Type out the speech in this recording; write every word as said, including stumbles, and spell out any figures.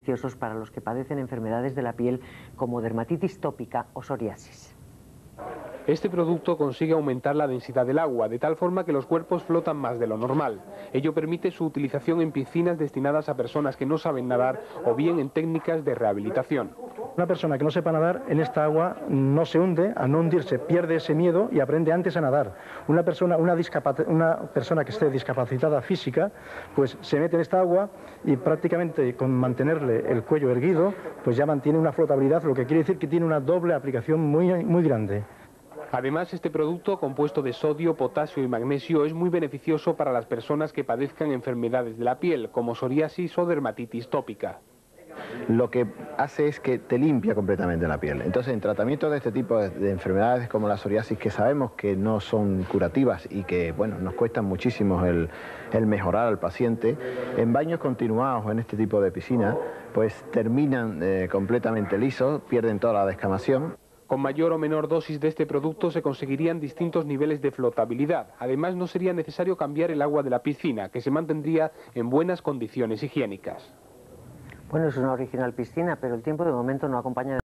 para los que padecen enfermedades de la piel como dermatitis tópica o psoriasis. Este producto consigue aumentar la densidad del agua, de tal forma que los cuerpos flotan más de lo normal. Ello permite su utilización en piscinas destinadas a personas que no saben nadar o bien en técnicas de rehabilitación. Una persona que no sepa nadar en esta agua no se hunde, al no hundirse pierde ese miedo y aprende antes a nadar. Una persona, una, una persona que esté discapacitada física, pues se mete en esta agua y prácticamente con mantenerle el cuello erguido, pues ya mantiene una flotabilidad, lo que quiere decir que tiene una doble aplicación muy, muy grande. Además, este producto, compuesto de sodio, potasio y magnesio, es muy beneficioso para las personas que padezcan enfermedades de la piel, como psoriasis o dermatitis tópica. Lo que hace es que te limpia completamente la piel. Entonces, en tratamiento de este tipo de, de enfermedades como la psoriasis, que sabemos que no son curativas y que, bueno, nos cuestan muchísimo el, el mejorar al paciente, en baños continuados en este tipo de piscina, pues terminan eh, completamente lisos, pierden toda la descamación. Con mayor o menor dosis de este producto se conseguirían distintos niveles de flotabilidad. Además, no sería necesario cambiar el agua de la piscina, que se mantendría en buenas condiciones higiénicas. Bueno, es una original piscina, pero el tiempo de momento no acompaña.